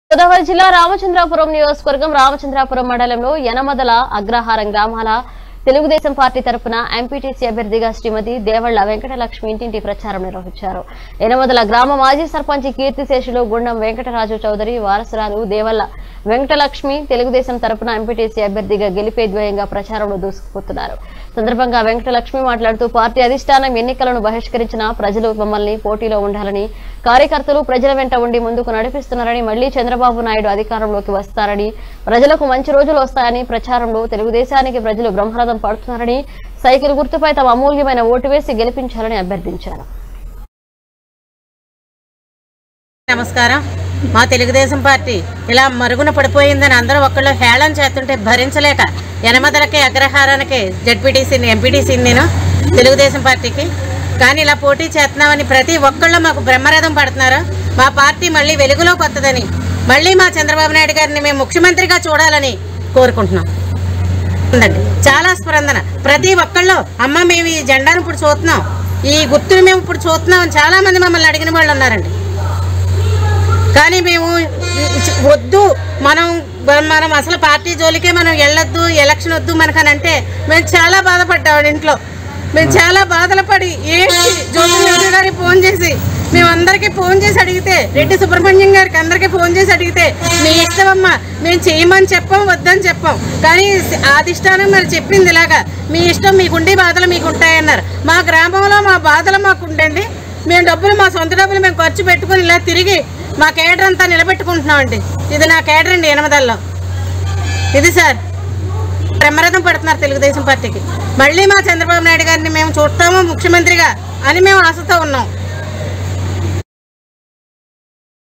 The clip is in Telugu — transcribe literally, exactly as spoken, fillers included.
గోదావరి జిల్లా రామచంద్రాపురం నియోజకవర్గం రామచంద్రాపురం మండలంలో యనమదల అగ్రహారం గ్రామాల తెలుగుదేశం పార్టీ తరపున ఎంపీటీసీ అభ్యర్థిగా శ్రీమతి దేవళ్ల వెంకటలక్ష్మి ఇంటింటి ప్రచారం నిర్వహించారు. యనమదల గ్రామ మాజీ సర్పంచ్ కీర్తిశేషులు గుండం వెంకటరాజు చౌదరి వారసురాలు దేవళ్ల వెంకటలక్ష్మి తెలుగుదేశం తరపున ఎంపీటీసీ అభ్యర్థిగా గెలిపే ద్వయంగా ప్రచారంలో దూసుకుపోతున్నారు. సందర్భంగా వెంకటలక్ష్మి మాట్లాడుతూ పార్టీ అధిష్టానం ఎన్నికలను బహిష్కరించిన ప్రజలు మమ్మల్ని పోటీలో ఉండాలని, కార్యకర్తలు ప్రజల వెంట ఉండి ముందుకు నడిపిస్తున్నారని, మళ్లీ చంద్రబాబు నాయుడు అధికారంలోకి వస్తారని, ప్రజలకు మంచి రోజులు వస్తాయని, ప్రచారంలో తెలుగుదేశానికి ప్రజలు బ్రహ్మరథం పడుతున్నారని, సైకిల్ గుర్తుపై తమ అమూల్యమైన ఓటు వేసి గెలిపించాలని అభ్యర్థించారు. నమస్కారం. మా తెలుగుదేశం పార్టీ ఇలా మరుగున పడిపోయిందని అందరూ ఒక్కళ్ళు హేళన చేస్తుంటే భరించలేక యనమదలకి అగ్రహారానికి జెడ్పీటీసీని ఎంపీటీసీని నేను తెలుగుదేశం పార్టీకి కానీ ఇలా పోటీ చేస్తున్నామని ప్రతి ఒక్కళ్ళు మాకు బ్రహ్మరథం పడుతున్నారు. మా పార్టీ మళ్ళీ వెలుగులోకి వస్తుందని, మళ్ళీ మా చంద్రబాబు నాయుడు గారిని మేము ముఖ్యమంత్రిగా చూడాలని కోరుకుంటున్నాం. చాలా స్పందన ప్రతి ఒక్కళ్ళు అమ్మ మేము ఈ జెండాను ఇప్పుడు చూస్తున్నాం, ఈ గుర్తుని మేము ఇప్పుడు చూస్తున్నాం అని చాలా మంది మమ్మల్ని అడిగిన వాళ్ళు ఉన్నారండి. కానీ మేము వద్దు, మనం మనం అసలు పార్టీ జోలికే మనం వెళ్ళొద్దు, ఎలక్షన్ వద్దు మనకని అంటే మేము చాలా బాధపడ్డాం. ఇంట్లో మేము చాలా బాధలు పడి ఏంటి జ్యోతి గారికి ఫోన్ చేసి మేమందరికీ ఫోన్ చేసి అడిగితే, రెడ్డి సుబ్రహ్మణ్యం గారికి అందరికీ ఫోన్ చేసి అడిగితే మీ ఇష్టమమ్మా మేము చేయమని చెప్పాం, వద్దని చెప్పాం. కానీ అధిష్టానం మరి చెప్పింది ఇలాగా మీ ఇష్టం, మీకుండి బాధలు మీకు ఉంటాయన్నారు. మా గ్రామంలో మా బాధలు మాకు ఉండండి, మేము డబ్బులు మా సొంత డబ్బులు మేము ఖర్చు పెట్టుకుని ఇలా తిరిగి మా కేడర్ అంతా నిలబెట్టుకుంటున్నామండి. ఇది నా కేడర్ అండి యనమదల్లో. ఇది సార్ బ్రహ్మరథం పడుతున్నారు తెలుగుదేశం పార్టీకి. మళ్ళీ మా చంద్రబాబు నాయుడు గారిని మేము చూస్తాము ముఖ్యమంత్రిగా అని మేము ఆశతో ఉన్నాం.